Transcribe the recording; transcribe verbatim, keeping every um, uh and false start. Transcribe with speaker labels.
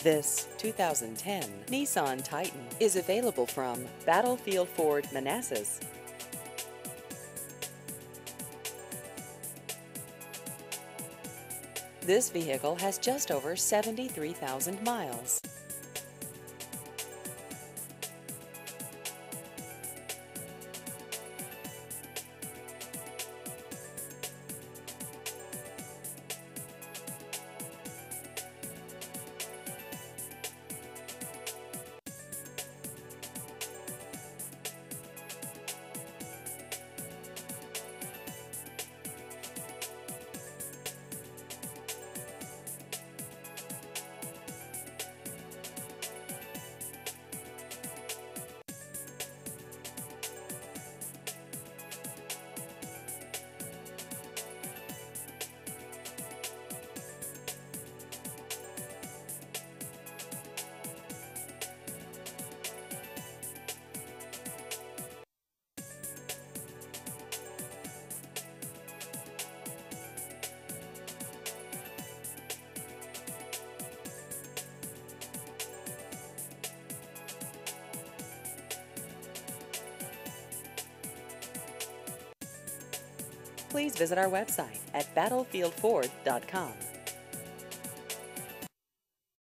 Speaker 1: This two thousand ten Nissan Titan is available from Battlefield Ford Manassas. This vehicle has just over seventy-three thousand miles. Please visit our website at battlefield ford dot com.